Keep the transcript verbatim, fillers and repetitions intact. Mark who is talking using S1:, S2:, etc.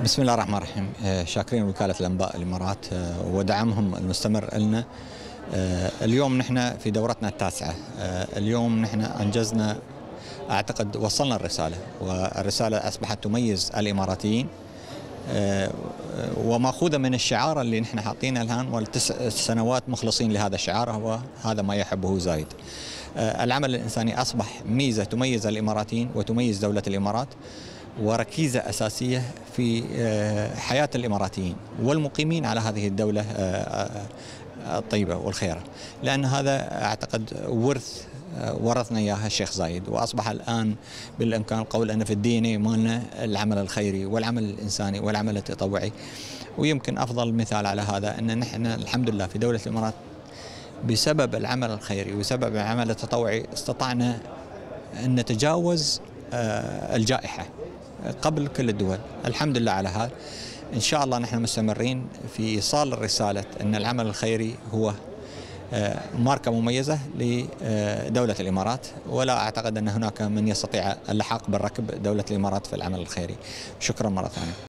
S1: بسم الله الرحمن الرحيم. شاكرين وكالة الأنباء الإمارات ودعمهم المستمر لنا. اليوم نحن في دورتنا التاسعة. اليوم نحن أنجزنا، أعتقد وصلنا الرسالة، والرسالة أصبحت تميز الإماراتيين ومأخوذة من الشعار اللي نحن حاطينه الآن، والتسع سنوات مخلصين لهذا الشعار، هو هذا ما يحبه زايد. العمل الإنساني أصبح ميزة تميز الإماراتيين وتميز دولة الإمارات، وركيزة أساسية في حياة الإماراتيين والمقيمين على هذه الدولة الطيبة والخيرة، لأن هذا أعتقد ورث ورثنا إياها الشيخ زايد، وأصبح الآن بالإمكان القول أن في الدي إن إيه مالنا العمل الخيري والعمل الإنساني والعمل التطوعي. ويمكن أفضل مثال على هذا أن نحن الحمد لله في دولة الإمارات بسبب العمل الخيري وسبب العمل التطوعي استطعنا أن نتجاوز الجائحة قبل كل الدول، الحمد لله على هذا. إن شاء الله نحن مستمرين في إيصال الرسالة أن العمل الخيري هو ماركة مميزة لدولة الإمارات، ولا أعتقد أن هناك من يستطيع اللحاق بالركب دولة الإمارات في العمل الخيري. شكرا مرة ثانية.